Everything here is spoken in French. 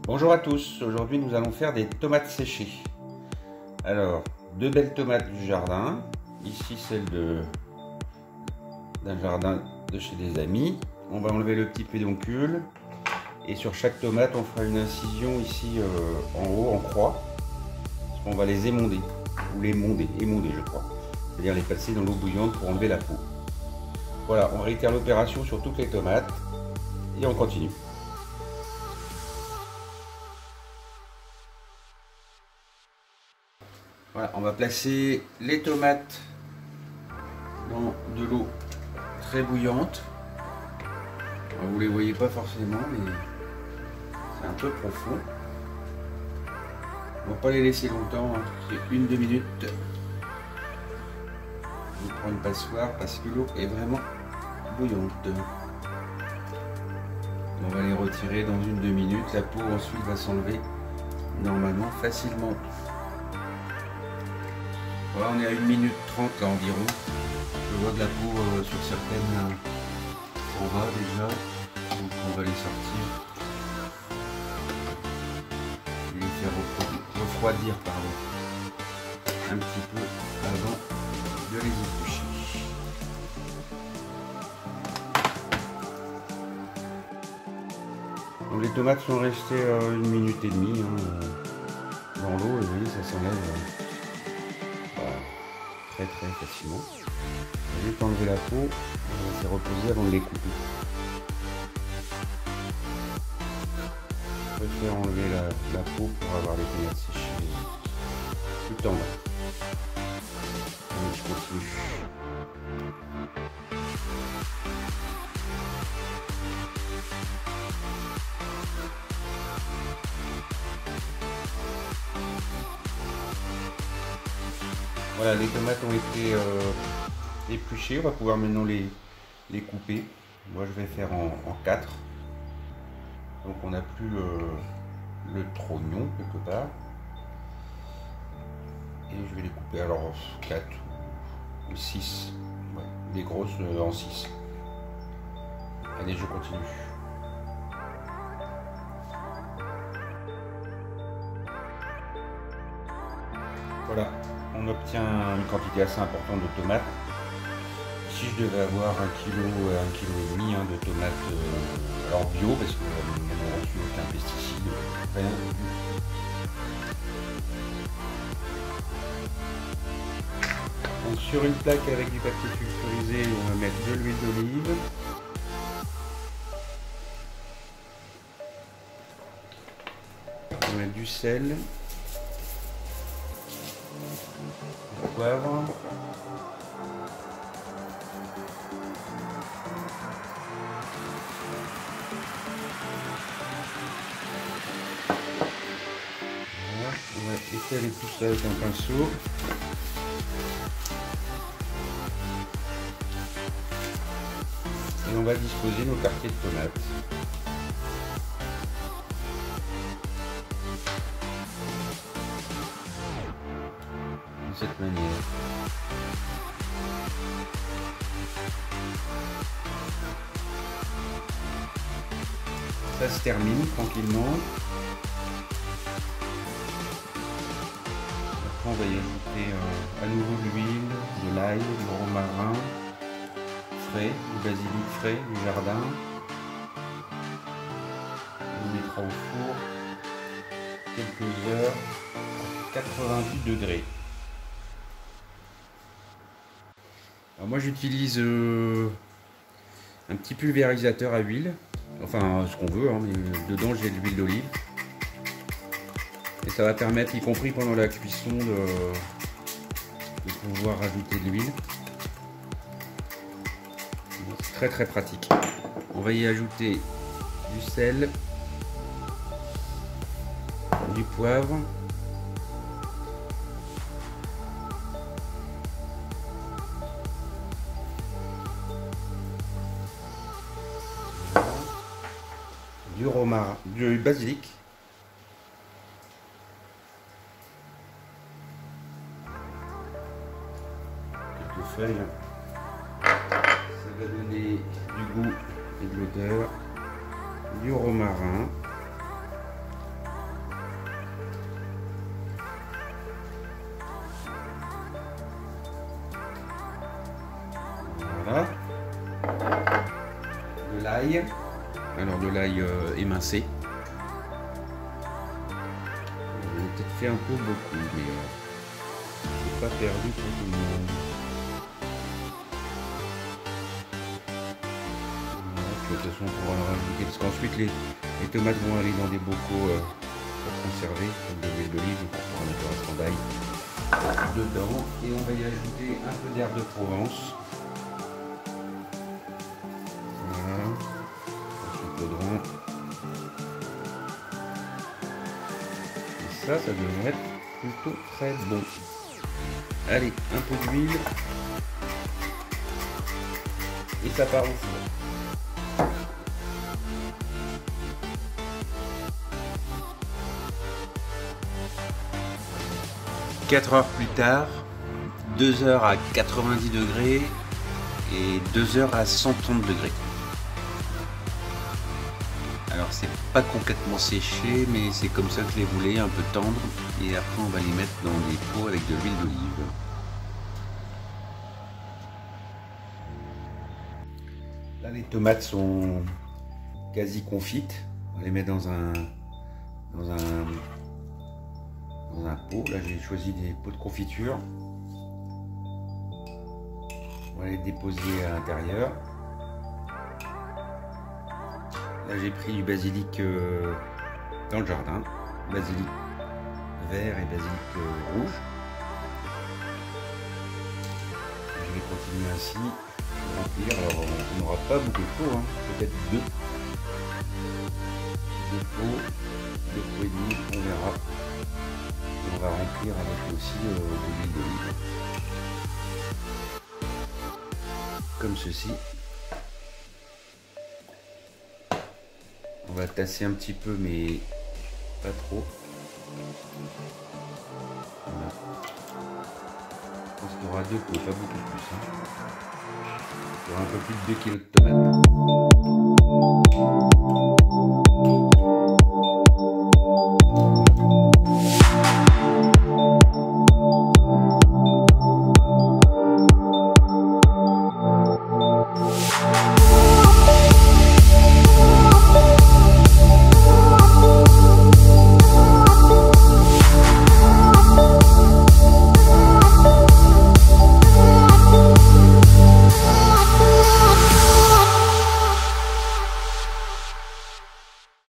Bonjour à tous, aujourd'hui nous allons faire des tomates séchées. Alors, deux belles tomates du jardin, ici celle d'un jardin de chez des amis. On va enlever le petit pédoncule et sur chaque tomate on fera une incision ici en haut en croix. On va les émonder, ou les émonder je crois, c'est-à-dire les passer dans l'eau bouillante pour enlever la peau. Voilà, on réitère l'opération sur toutes les tomates et on continue. Voilà, on va placer les tomates dans de l'eau très bouillante. Alors, vous les voyez pas forcément, mais c'est un peu profond. On va pas les laisser longtemps, hein. C'est 1-2 minutes. Je prends une passoire parce que l'eau est vraiment bouillante. On va les retirer dans 1-2 minutes. La peau ensuite va s'enlever normalement facilement. Voilà, on est à 1 minute 30 là environ. Je vois de la peau sur certaines en bas déjà. Donc on va les sortir. Et les faire refroidir un petit peu avant de les éplucher. Donc les tomates sont restées 1 minute et demie dans l'eau et vous voyez ça s'enlève très facilement. On va juste enlever la peau, on va se reposer avant de les couper. Je préfère enlever la peau pour avoir les tomates séchées tout en bas. Allez, je continue. Voilà, les tomates ont été épluchées, on va pouvoir maintenant les couper. Moi je vais faire en 4. Donc on n'a plus le trognon quelque part. Et je vais les couper alors 4 ou 6. Ouais, les grosses en 6. Allez, je continue. Voilà, on obtient une quantité assez importante de tomates. Ici je devais avoir 1 kg, 1,5 kg de tomates alors bio parce que nous n'avons reçu aucun pesticide, rien du tout. Donc sur une plaque avec du papier sulfurisé, on va mettre de l'huile d'olive. On va mettre du sel. Du poivre. Voilà, on va étaler tout ça avec un pinceau. Et on va disposer nos quartiers de tomates. De cette manière. Ça se termine tranquillement. Après on va y ajouter à nouveau de l'huile, de l'ail, du romarin frais, du basilic frais du jardin. On mettra au four quelques heures à 90 degrés. Alors moi j'utilise un petit pulvérisateur à huile, enfin ce qu'on veut, hein, mais dedans j'ai de l'huile d'olive. Et ça va permettre, y compris pendant la cuisson, de pouvoir rajouter de l'huile. C'est très pratique. On va y ajouter du sel, du poivre. Du romarin, du basilic. Quelques feuilles. Ça va donner du goût et de l'odeur. Du romarin. l'ail. Alors de l'ail émincé. J'ai peut-être fait un peu beaucoup, mais c'est pas perdu pour tout le monde. Voilà, puis, de toute façon, on va en rajouter parce qu'ensuite les tomates vont aller dans des bocaux pour conserver, comme de l'huile d'olive, donc on pourra mettre le restant d'ail dedans. Et on va y ajouter un peu d'herbe de Provence. Voilà. Ensuite l'audron. Et ça devrait être plutôt très bon. Allez, un peu d'huile. Et ça part au four. Quatre heures plus tard, 2 heures à 90 degrés et 2 heures à 130 degrés. Alors c'est pas complètement séché, mais c'est comme ça que je les voulais, un peu tendre. Et après on va les mettre dans des pots avec de l'huile d'olive. Là les tomates sont quasi confites. On va les mettre dans un pot. Là j'ai choisi des pots de confiture. On va les déposer à l'intérieur. Là j'ai pris du basilic dans le jardin, basilic vert et basilic rouge. Je vais continuer ainsi, remplir. Alors on n'aura pas beaucoup de pots, hein. Peut-être deux pots et demi, on verra. Et on va remplir avec aussi de l'huile d'olive, comme ceci. On va tasser un petit peu, mais pas trop. Voilà. Je pense qu'il y aura deux pots, pas beaucoup plus. Hein. Il y aura un peu plus de 2 kg de tomates.